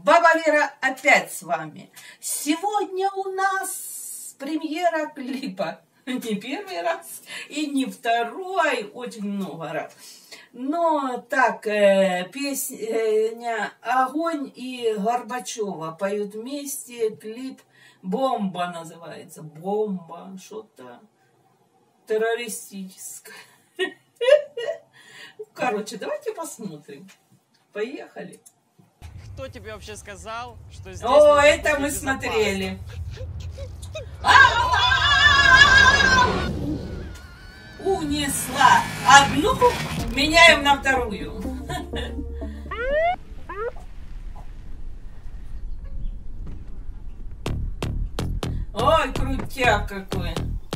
Баба Вера опять с вами. Сегодня у нас премьера клипа. Не первый раз и не второй, очень много раз. Но так, песня «Огонь» и Горбачева поют вместе, клип «Бомба» называется. «Бомба», что-то террористическое. Короче, давайте посмотрим. Поехали. Кто тебе вообще сказал, что здесь... О, это мы смотрели. Унесла одну, меняем на вторую. Ой, крутяк какой.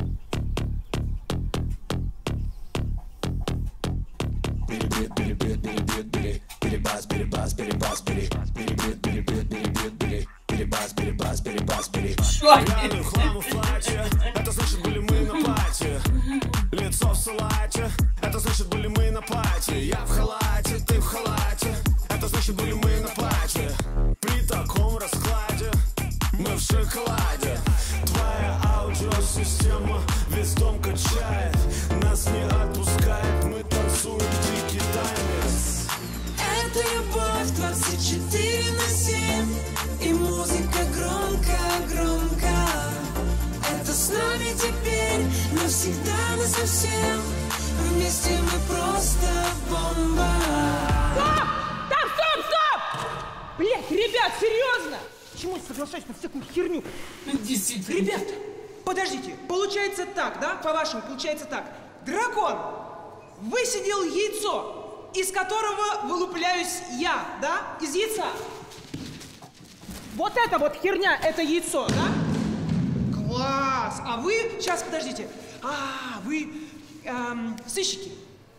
Пьяный в хламу в платье, это значит были мы на пати. Лицо в салате, это значит были мы на пати. Я в халате, ты в халате, это значит были мы на пати. При таком раскладе мы в шоколаде. Твоя аудиосистема весь дом качает, нас не отпускает, мы танцуем дикий танец. Это любовь 24/7, и музыка громко-громко. Это с нами теперь, навсегда, насовсем. Вместе мы просто бомба. Стоп! Так, стоп! Блять, ребят, серьезно? Почему я соглашаюсь на всякую херню? Действительно. Ребят, подождите, получается так, да? По-вашему, получается так. Дракон высидел яйцо, из которого вылупляюсь я, да? Из яйца. Вот эта вот херня, это яйцо, да? Класс! А вы, сейчас, подождите. Вы сыщики.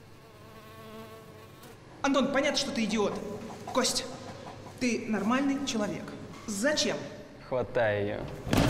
Антон, понятно, что ты идиот. Костя, ты нормальный человек. Зачем? Хватай ее.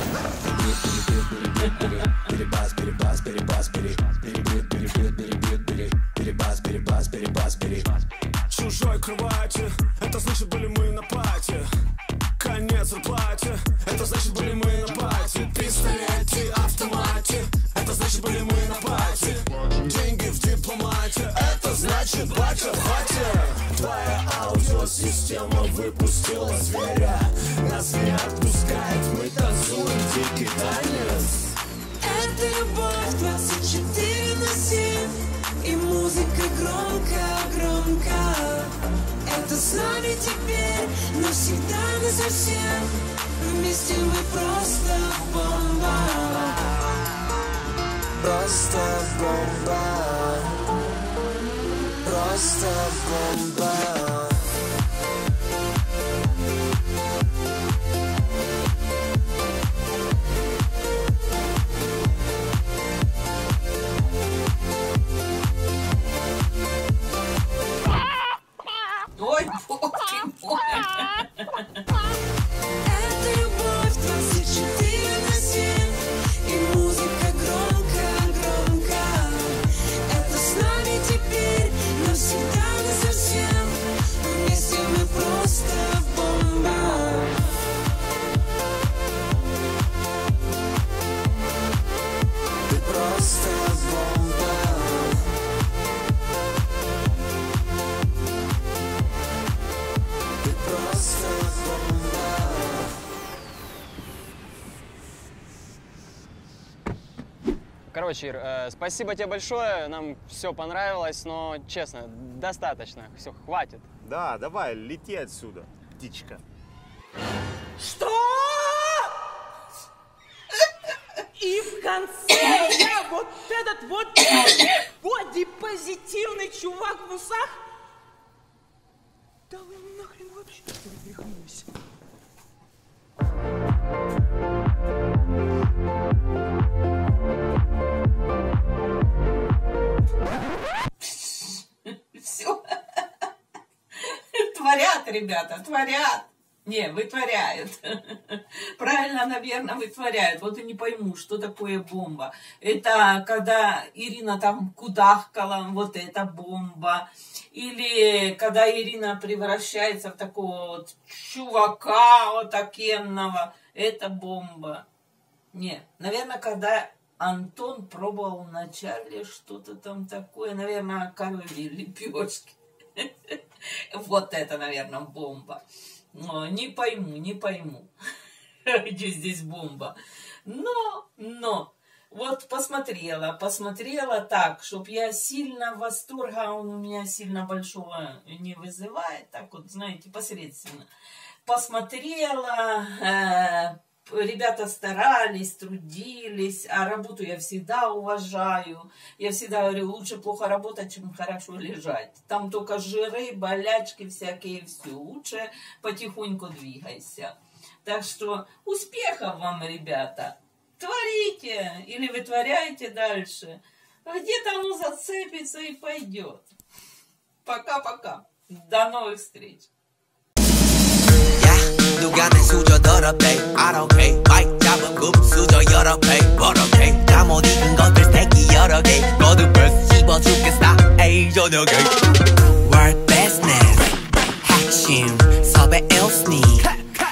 Чужой кровати, это значит были мы на пати. Конец зарплате, это значит были мы на пати. Пистолете, автомате, это значит были мы на пати. Деньги в дипломате, это значит батя в хате. Твоя аудиосистема выпустила зверя, нас не отпускает, мы танцуем дикий танец. Это любовь 24/7, и музыка громко-громко. Это с нами теперь, навсегда, насовсем. Вместе мы просто бомба. Просто бомба. Просто бомба. Ой, боже мой. Это любовь 24/7, и музыка громко-громко. Это с нами теперь, навсегда, насовсем. Вместе мы просто бомба. Ты просто бомба. Ты просто бомба. Короче, Ир, спасибо тебе большое, нам все понравилось, но, честно, достаточно, все, хватит. Да, давай, лети отсюда, птичка. Что? И в конце я вот этот вот бодипозитивный чувак в усах? Да вы нахрен вообще что ли перехнулись? Все. Творят, ребята, творят. Не, вытворяют. Правильно, наверное, вытворяют. Вот и не пойму, что такое бомба. Это когда Ирина там кудахкала, вот это бомба. Или когда Ирина превращается в такого вот чувака вот такенного, это бомба. Не, наверное, когда Антон пробовал вначале что-то там такое, наверное, коровьи лепешки. Вот это, наверное, бомба. Но не пойму, где здесь бомба. Но, вот посмотрела так, чтоб я сильно восторга, он у меня сильно большого не вызывает, так вот, знаете, посредственно. Посмотрела, ребята старались, трудились, а работу я всегда уважаю. Я всегда говорю, лучше плохо работать, чем хорошо лежать. Там только жиры, болячки всякие, все. Лучше потихоньку двигайся. Так что успехов вам, ребята. Творите или вытворяйте дальше. Где-то оно зацепится и пойдет. Пока-пока. До новых встреч. 누가 내 수저 더럽대 I don't care 마이크 잡은 수저 여러 배 버럭해 잠옷 입은 것들 새끼 여러 개 거듭을 씹어 죽겠다 에이 저녁에 World business 핵심 섭외 일스니